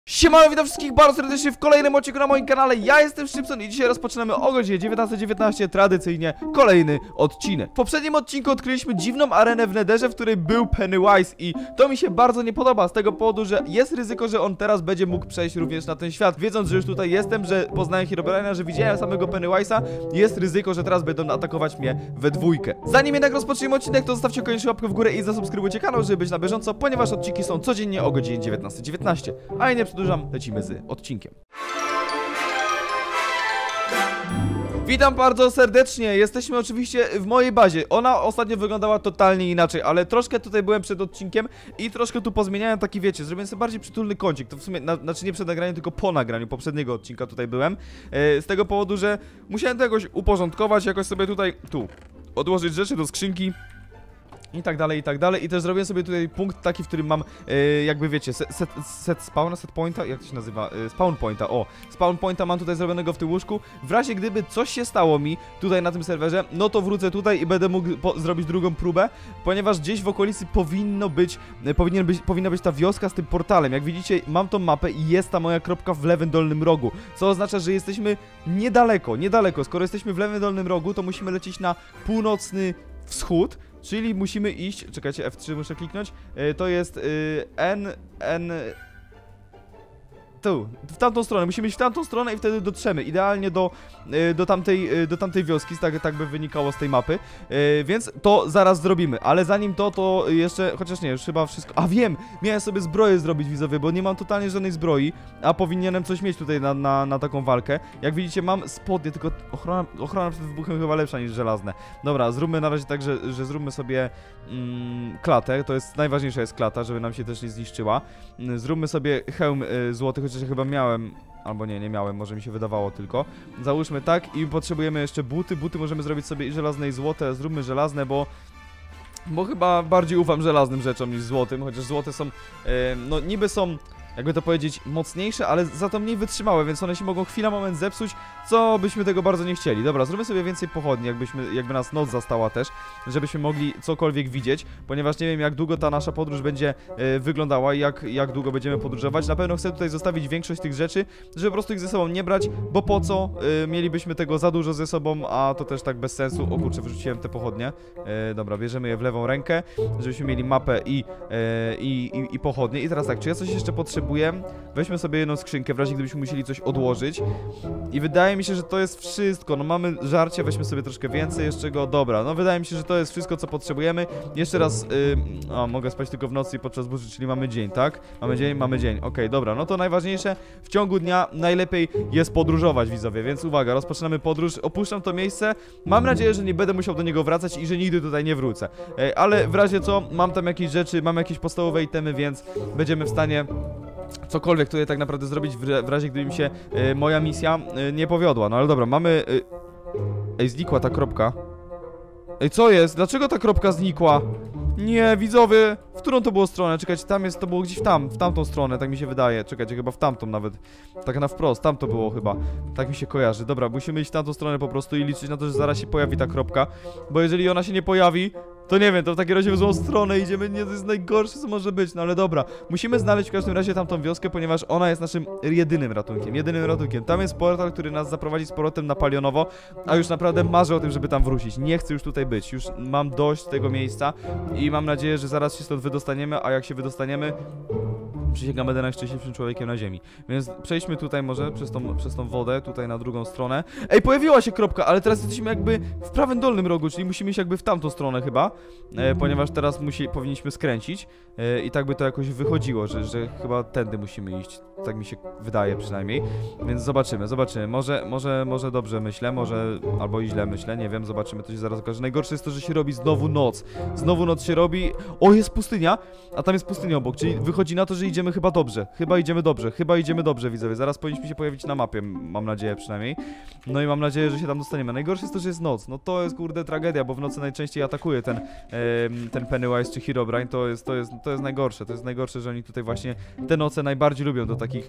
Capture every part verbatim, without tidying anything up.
Siemano, witam wszystkich bardzo serdecznie w kolejnym odcinku na moim kanale. Ja jestem Szczypson i dzisiaj rozpoczynamy o godzinie dziewiętnasta dziewiętnaście tradycyjnie kolejny odcinek. W poprzednim odcinku odkryliśmy dziwną arenę w Netherze, w której był Pennywise i to mi się bardzo nie podoba z tego powodu, że jest ryzyko, że on teraz będzie mógł przejść również na ten świat. Wiedząc, że już tutaj jestem, że poznałem Herobrine'a, że widziałem samego Pennywise'a, jest ryzyko, że teraz będą atakować mnie we dwójkę. Zanim jednak rozpoczniemy odcinek, to zostawcie koniecznie łapkę w górę i zasubskrybujcie kanał, żeby być na bieżąco, ponieważ odcinki są codziennie o godzinie dziewiętnastej dziewiętnaście. A ja nie przedłużam, lecimy z odcinkiem. Witam bardzo serdecznie, jesteśmy oczywiście w mojej bazie. Ona ostatnio wyglądała totalnie inaczej, ale troszkę tutaj byłem przed odcinkiem i troszkę tu pozmieniałem taki, wiecie, zrobiłem sobie bardziej przytulny kącik. To w sumie, na, znaczy nie przed nagraniem, tylko po nagraniu poprzedniego odcinka tutaj byłem, e, z tego powodu, że musiałem to jakoś uporządkować, jakoś sobie tutaj, tu, odłożyć rzeczy do skrzynki i tak dalej, i tak dalej. I też zrobiłem sobie tutaj punkt taki, w którym mam, e, jakby wiecie, set, set, set spawna, set pointa, jak to się nazywa? E, spawn pointa, o, spawn pointa mam tutaj zrobionego w tym łóżku. W razie gdyby coś się stało mi tutaj na tym serwerze, no to wrócę tutaj i będę mógł po, zrobić drugą próbę, ponieważ gdzieś w okolicy powinno być, e, powinien być, powinna być ta wioska z tym portalem. Jak widzicie, mam tą mapę i jest ta moja kropka w lewym dolnym rogu, co oznacza, że jesteśmy niedaleko, niedaleko. Skoro jesteśmy w lewym dolnym rogu, to musimy lecieć na północny wschód. Czyli musimy iść, czekajcie, F trzy muszę kliknąć, yy, to jest yy, N, N... Tu, w tamtą stronę, musimy iść w tamtą stronę i wtedy dotrzemy idealnie do, yy, do, tamtej, yy, do tamtej wioski, tak, tak by wynikało z tej mapy, yy, więc to zaraz zrobimy, ale zanim to, to jeszcze, chociaż nie, już chyba wszystko, a wiem, miałem sobie zbroję zrobić, widzowie, bo nie mam totalnie żadnej zbroi, a powinienem coś mieć tutaj na, na, na taką walkę. Jak widzicie, mam spodnie, tylko ochrona, ochrona przed wybuchem chyba lepsza niż żelazne. Dobra, zróbmy na razie tak, że, że zróbmy sobie mm, klatę, to jest, najważniejsza jest klata, żeby nam się też nie zniszczyła. Zróbmy sobie hełm y, złoty, chociaż ja chyba miałem, albo nie, nie miałem, może mi się wydawało tylko. Załóżmy tak i potrzebujemy jeszcze buty, buty możemy zrobić sobie i żelazne i złote, zróbmy żelazne, bo bo chyba bardziej ufam żelaznym rzeczom niż złotym, chociaż złote są, y, no niby są, jakby to powiedzieć, mocniejsze, ale za to mniej wytrzymałe, więc one się mogą chwila, moment zepsuć, co byśmy tego bardzo nie chcieli. Dobra, zróbmy sobie więcej pochodni, jakbyśmy, jakby nas noc zastała też, żebyśmy mogli cokolwiek widzieć, ponieważ nie wiem, jak długo ta nasza podróż będzie e, wyglądała i jak, jak długo będziemy podróżować. Na pewno chcę tutaj zostawić większość tych rzeczy, żeby po prostu ich ze sobą nie brać, bo po co? E, mielibyśmy tego za dużo ze sobą, a to też tak bez sensu. O kurczę, wyrzuciłem te pochodnie. E, dobra, bierzemy je w lewą rękę, żebyśmy mieli mapę i, e, i, i, i pochodnie. I teraz tak, czy ja coś jeszcze potrzebuję? Weźmy sobie jedną skrzynkę, w razie gdybyśmy musieli coś odłożyć. I wydaje mi się, że to jest wszystko. No mamy żarcie, weźmy sobie troszkę więcej jeszcze go. Dobra, no wydaje mi się, że to jest wszystko, co potrzebujemy. Jeszcze raz, yy, o, mogę spać tylko w nocy i podczas burzy, czyli mamy dzień, tak? Mamy dzień, mamy dzień. Okej, okay, dobra, no to najważniejsze, w ciągu dnia najlepiej jest podróżować, widzowie, więc uwaga, rozpoczynamy podróż, opuszczam to miejsce. Mam nadzieję, że nie będę musiał do niego wracać i że nigdy tutaj nie wrócę. Yy, ale w razie co, mam tam jakieś rzeczy, mam jakieś podstawowe itemy, więc będziemy w stanie cokolwiek tutaj tak naprawdę zrobić w, w razie gdyby mi się y, moja misja y, nie powiodła. No ale dobra, mamy... Y... Ej, znikła ta kropka. Ej, co jest? Dlaczego ta kropka znikła? Nie, widzowie, w którą to było stronę? Czekajcie, tam jest, to było gdzieś w tam, w tamtą stronę, tak mi się wydaje. Czekajcie, chyba w tamtą nawet. Tak na wprost, tam to było chyba. Tak mi się kojarzy. Dobra, musimy iść w tamtą stronę po prostu i liczyć na to, że zaraz się pojawi ta kropka. Bo jeżeli ona się nie pojawi, to nie wiem, to w takim razie w złą stronę idziemy, nie, to jest najgorsze, co może być, no ale dobra. Musimy znaleźć w każdym razie tamtą wioskę, ponieważ ona jest naszym jedynym ratunkiem, jedynym ratunkiem. Tam jest portal, który nas zaprowadzi z powrotem na Palionowo, a już naprawdę marzę o tym, żeby tam wrócić. Nie chcę już tutaj być, już mam dość tego miejsca i mam nadzieję, że zaraz się stąd wydostaniemy, a jak się wydostaniemy, przysięgam, będę najszczęśliwszym człowiekiem na ziemi. Więc przejdźmy tutaj może przez tą, przez tą wodę, tutaj na drugą stronę. Ej, pojawiła się kropka, ale teraz jesteśmy jakby w prawym dolnym rogu, czyli musimy iść jakby w tamtą stronę chyba, e, ponieważ teraz musi, powinniśmy skręcić e, i tak by to jakoś wychodziło, że, że chyba tędy musimy iść. Tak mi się wydaje przynajmniej. Więc zobaczymy, zobaczymy. Może, może, może dobrze myślę, może albo i źle myślę, nie wiem, zobaczymy, to się zaraz okaże. Najgorsze jest to, że się robi znowu noc. Znowu noc się robi. O, jest pustynia, a tam jest pustynia obok, czyli wychodzi na to, że idziemy chyba dobrze. Chyba idziemy dobrze, chyba idziemy dobrze, widzowie. Zaraz powinniśmy się pojawić na mapie, mam nadzieję przynajmniej. No i mam nadzieję, że się tam dostaniemy. Najgorsze jest to, że jest noc. No to jest kurde tragedia, bo w nocy najczęściej atakuje ten, e, ten Pennywise czy Herobrine. To jest, to jest, to jest najgorsze. To jest najgorsze, że oni tutaj właśnie te noce najbardziej lubią do takich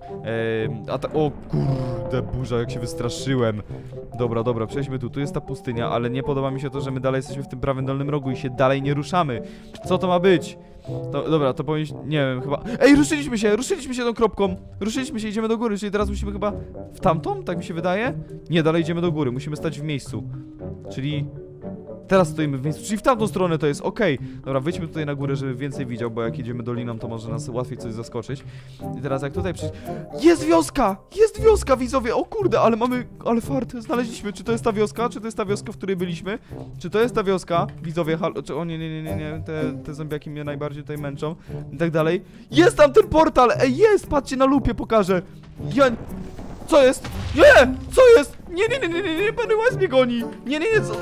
e, ata- O kurde, burza, jak się wystraszyłem. Dobra, dobra, przejdźmy tu. Tu jest ta pustynia, ale nie podoba mi się to, że my dalej jesteśmy w tym prawym dolnym rogu i się dalej nie ruszamy. Co to ma być? To, dobra, to powinniśmy, nie wiem, chyba... Ej, ruszyliśmy się, ruszyliśmy się tą kropką. Ruszyliśmy się, idziemy do góry, czyli teraz musimy chyba w tamtą, tak mi się wydaje? Nie, dalej idziemy do góry, musimy stać w miejscu. Czyli... Teraz stoimy w miejscu, czyli w tamtą stronę to jest, okej. Okay. Dobra, wyjdźmy tutaj na górę, żeby więcej widział, bo jak idziemy doliną, to może nas łatwiej coś zaskoczyć. I teraz jak tutaj przyjść... Jest wioska! Jest wioska, widzowie! O kurde, ale mamy... Ale fart, znaleźliśmy. Czy to jest ta wioska? Czy to jest ta wioska, w której byliśmy? Czy to jest ta wioska? Widzowie, halo... Czy... O nie, nie, nie, nie, nie. Te, te zombiaki mnie najbardziej tutaj męczą. I tak dalej. Jest tam ten portal! Ej, jest! Patrzcie, na lupie pokażę. Ja... Co jest? Nie! Co jest? Nie, nie, nie, nie, nie, nie, Pennywise mnie goni! Nie, nie, nie, co...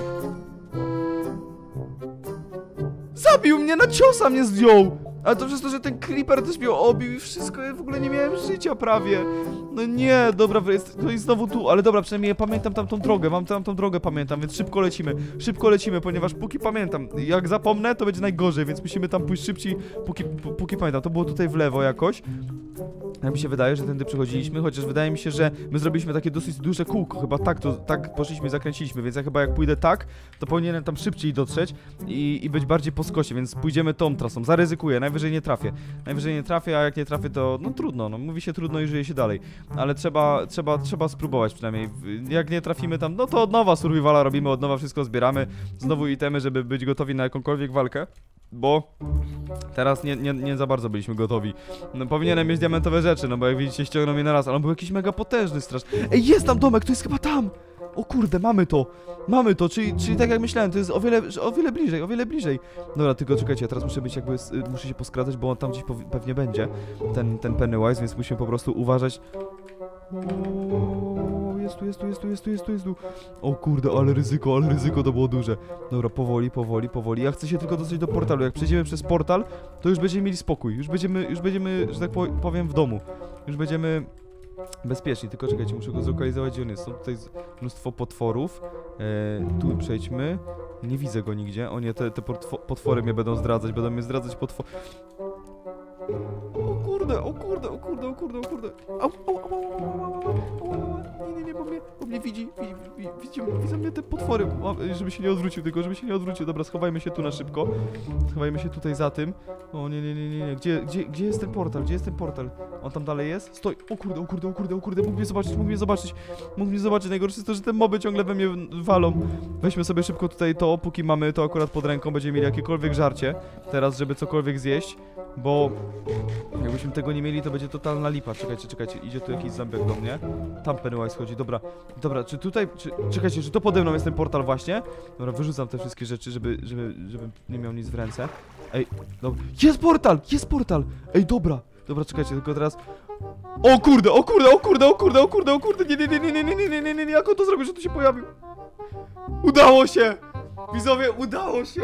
Zabił mnie, na ciosa mnie zdjął! Ale to przez to, że ten creeper też mnie obił i wszystko, ja w ogóle nie miałem życia prawie. No nie, dobra, jest, to jest znowu tu, ale dobra, przynajmniej ja pamiętam tamtą drogę, mam tamtą drogę, pamiętam, więc szybko lecimy, szybko lecimy, ponieważ póki pamiętam, jak zapomnę, to będzie najgorzej, więc musimy tam pójść szybciej, póki, póki pamiętam, to było tutaj w lewo jakoś. Tak mi się wydaje, że tędy przechodziliśmy, chociaż wydaje mi się, że my zrobiliśmy takie dosyć duże kółko, chyba tak to, tak poszliśmy i zakręciliśmy, więc ja chyba jak pójdę tak, to powinienem tam szybciej dotrzeć i, i być bardziej po skosie, więc pójdziemy tą trasą, zaryzykuję, najwyżej nie trafię, najwyżej nie trafię, a jak nie trafię, to no trudno, no mówi się trudno i żyje się dalej, ale trzeba, trzeba, trzeba spróbować przynajmniej, jak nie trafimy tam, no to od nowa survivala robimy, od nowa wszystko zbieramy, znowu itemy, żeby być gotowi na jakąkolwiek walkę. Bo teraz nie, nie, nie za bardzo byliśmy gotowi. No, powinienem mieć diamentowe rzeczy, no bo jak widzicie ściągnął mnie na raz, ale on był jakiś mega potężny straż. Ej, jest tam domek, to jest chyba tam! O kurde, mamy to! Mamy to, czyli, czyli tak jak myślałem, to jest o wiele, o wiele bliżej, o wiele bliżej. Dobra, tylko czekajcie, ja teraz muszę być jakby, muszę się poskradać, bo on tam gdzieś pewnie będzie, ten, ten Pennywise, więc musimy po prostu uważać. O, jest tu, jest tu, jest tu, jest tu, jest tu, jest tu. O kurde, ale ryzyko, ale ryzyko to było duże. Dobra, powoli, powoli, powoli. Ja chcę się tylko dostać do portalu. Jak przejdziemy przez portal, to już będziemy mieli spokój. Już będziemy, już będziemy, że tak powiem, w domu. Już będziemy bezpieczni. Tylko czekajcie, muszę go zlokalizować, gdzie on jest. Są tutaj mnóstwo potworów. E, tu przejdźmy. Nie widzę go nigdzie. O nie, te, te potwory mnie będą zdradzać. Będą mnie zdradzać potwory. O kurde, o kurde, o kurde, o kurde, o kurde. Au, au, au, au, au, au, au, au. Nie, nie, nie, bo mnie, bo mnie widzi, widzi, widzi, widzą mnie te potwory, żeby się nie odwrócił, tylko żeby się nie odwrócił. Dobra, schowajmy się tu na szybko. Schowajmy się tutaj za tym. O nie, nie, nie, nie, nie. Gdzie, gdzie, gdzie jest ten portal? Gdzie jest ten portal? On tam dalej jest? Stoi. O kurde, o kurde, o kurde, o kurde. Mógł mnie zobaczyć, mógł mnie zobaczyć. Mógł mnie zobaczyć. Najgorsze jest to, że te moby ciągle we mnie walą. Weźmy sobie szybko tutaj to, póki mamy to akurat pod ręką, będziemy mieli jakiekolwiek żarcie. Teraz, żeby cokolwiek zjeść, bo jakbyśmy tego nie mieli, to będzie totalna lipa. Czekajcie, czekajcie, idzie tu jakiś zombiak do mnie. Tam Pennywise chodzi, dobra. Dobra, czy tutaj, czy, czekajcie, czy to pode mną jest ten portal właśnie? Dobra, wyrzucam te wszystkie rzeczy, żeby, żeby, żebym nie miał nic w ręce. Ej, dobra. Jest portal! Jest portal! Ej, dobra. Dobra, czekajcie, tylko teraz... O kurde, o kurde, o kurde, o kurde, o kurde, o kurde, nie, nie, nie, nie, nie, nie, nie, nie, nie, nie, nie, jak on to zrobił, że tu się pojawił? Udało się! Widzowie, udało się!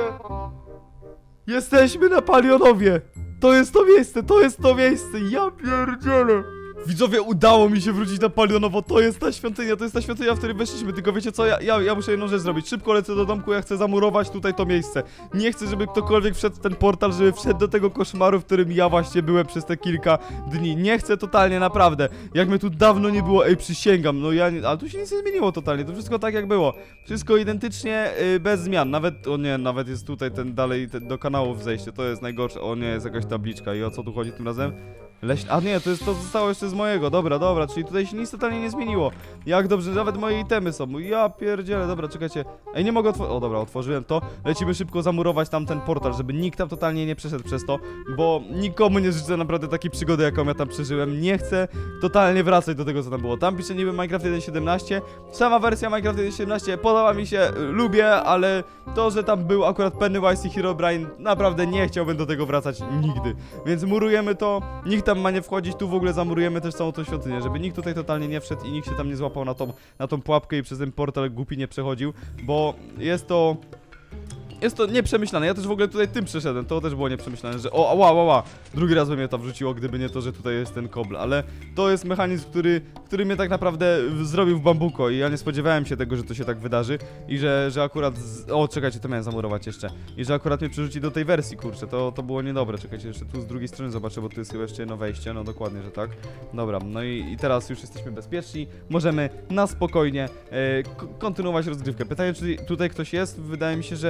Jesteśmy na Palionowie! To jest to miejsce, to jest to miejsce, ja pierdzielę! Widzowie, udało mi się wrócić na Palionowo, to jest ta świątynia, to jest ta świątynia, w której weszliśmy, tylko wiecie co, ja, ja, ja muszę jedną rzecz zrobić, szybko lecę do domku, ja chcę zamurować tutaj to miejsce. Nie chcę, żeby ktokolwiek wszedł w ten portal, żeby wszedł do tego koszmaru, w którym ja właśnie byłem przez te kilka dni. Nie chcę totalnie, naprawdę, jak mnie tu dawno nie było, ej, przysięgam, no ja, nie, ale tu się nic nie zmieniło totalnie, to wszystko tak jak było. Wszystko identycznie, yy, bez zmian, nawet, o nie, nawet jest tutaj ten dalej, ten, do kanałów zejście, to jest najgorsze, o nie, jest jakaś tabliczka i o co tu chodzi tym razem? Leś... A nie, to jest to zostało jeszcze z mojego, dobra, dobra, czyli tutaj się nic totalnie nie zmieniło. Jak dobrze, nawet moje itemy są, ja pierdzielę, dobra, czekajcie. Ej, nie mogę otworzyć, o dobra, otworzyłem to. Lecimy szybko zamurować tam ten portal, żeby nikt tam totalnie nie przeszedł przez to, bo nikomu nie życzę naprawdę takiej przygody, jaką ja tam przeżyłem. Nie chcę totalnie wracać do tego, co tam było. Tam pisze niby Minecraft jeden siedemnaście, sama wersja Minecraft jeden siedemnaście podoba mi się, lubię, ale to, że tam był akurat Pennywise i Herobrine, naprawdę nie chciałbym do tego wracać nigdy. Więc murujemy to, nikt tam ma nie wchodzić, tu w ogóle zamurujemy też całą tą świątynię, żeby nikt tutaj totalnie nie wszedł i nikt się tam nie złapał na tą, na tą pułapkę i przez ten portal głupi nie przechodził, bo jest to... Jest to nieprzemyślane, ja też w ogóle tutaj tym przeszedłem, to też było nieprzemyślane, że o, ła, ła, ła, drugi raz by mnie to wrzuciło, gdyby nie to, że tutaj jest ten kobl, ale to jest mechanizm, który, który mnie tak naprawdę zrobił w bambuko i ja nie spodziewałem się tego, że to się tak wydarzy i że, że akurat, z... o, czekajcie, to miałem zamurować jeszcze, i że akurat mnie przerzuci do tej wersji, kurczę, to, to było niedobre, czekajcie, jeszcze tu z drugiej strony zobaczę, bo tu jest chyba jeszcze jedno wejście, no dokładnie, że tak, dobra, no i, i teraz już jesteśmy bezpieczni, możemy na spokojnie e, kontynuować rozgrywkę. Pytanie, czy tutaj ktoś jest? Wydaje mi się, że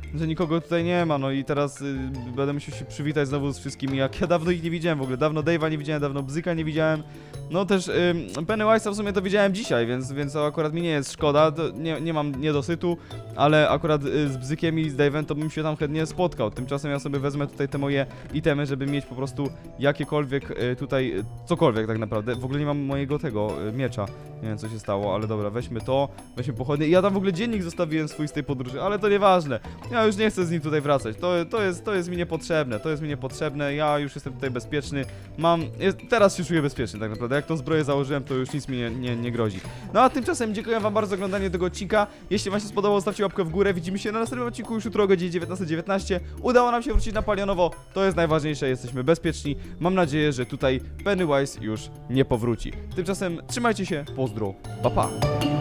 że nikogo tutaj nie ma, no i teraz y, będę musiał się przywitać znowu z wszystkimi, jak ja dawno ich nie widziałem w ogóle, dawno Dave'a nie widziałem, dawno Bzyka nie widziałem, no też y, Pennywise'a w sumie to widziałem dzisiaj, więc, więc to akurat mi nie jest szkoda, to nie, nie mam niedosytu, ale akurat y, z Bzykiem i z Dave'em to bym się tam chętnie spotkał, tymczasem ja sobie wezmę tutaj te moje itemy, żeby mieć po prostu jakiekolwiek y, tutaj, y, cokolwiek tak naprawdę, w ogóle nie mam mojego tego y, miecza, nie wiem co się stało, ale dobra, weźmy to, weźmy pochodnie, ja tam w ogóle dziennik zostawiłem swój z tej podróży, ale to nieważne, ja już nie chcę z nim tutaj wracać, to, to, jest, to jest mi niepotrzebne, to jest mi niepotrzebne, ja już jestem tutaj bezpieczny, mam, jest, teraz się czuję bezpieczny tak naprawdę, jak tą zbroję założyłem, to już nic mi nie, nie, nie grozi. No a tymczasem dziękuję wam bardzo za oglądanie tego odcinka, jeśli wam się spodobało, zostawcie łapkę w górę, widzimy się na następnym odcinku już jutro o godzinie dziewiętnasta dziewiętnaście, udało nam się wrócić na Palionowo, to jest najważniejsze, jesteśmy bezpieczni, mam nadzieję, że tutaj Pennywise już nie powróci. Tymczasem trzymajcie się, pozdro, pa pa!